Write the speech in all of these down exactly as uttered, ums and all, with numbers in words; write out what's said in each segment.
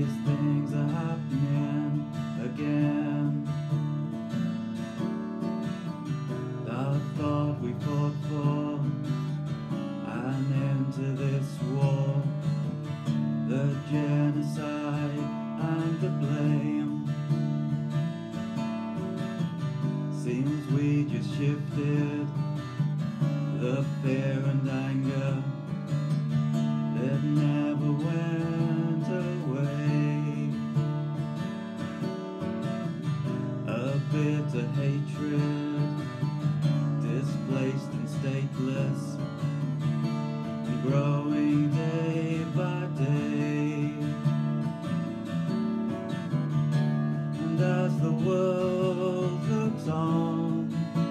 these things are happening again. I thought we fought for an end to this war, the genocide and the blame. Seems we just shifted the fear and anger that never went away. A bitter hatred, displaced and stateless, growing day by day. And as the world looks on,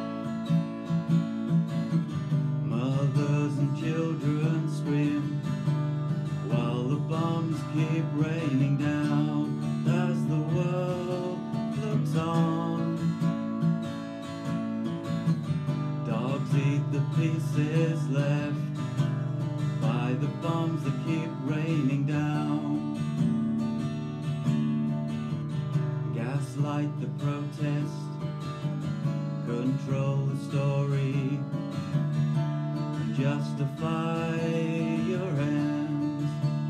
mothers and children scream while the bombs keep raining down. As the world looks on, dogs eat the pieces left by the bombs that keep raining down. Gaslight the protest, control the story, and justify your ends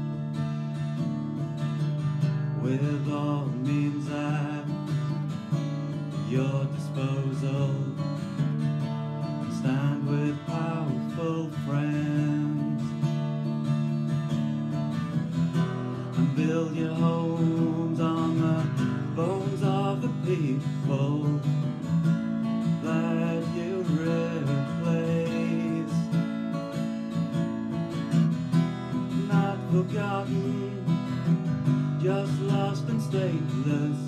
with all means at your disposal. Stand with powerful friends and build your homes on the bones of the people that you replace. Not forgotten, just lost and stateless.